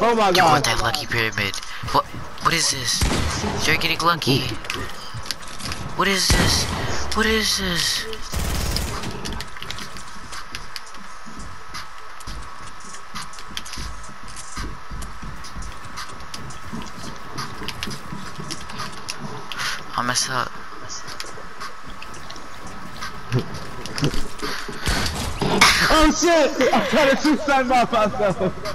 Oh my god. You want that lucky pyramid. What is this? You're getting lucky. What is this? What is this? I messed up. Oh shit! I'm trying to shoot something off myself.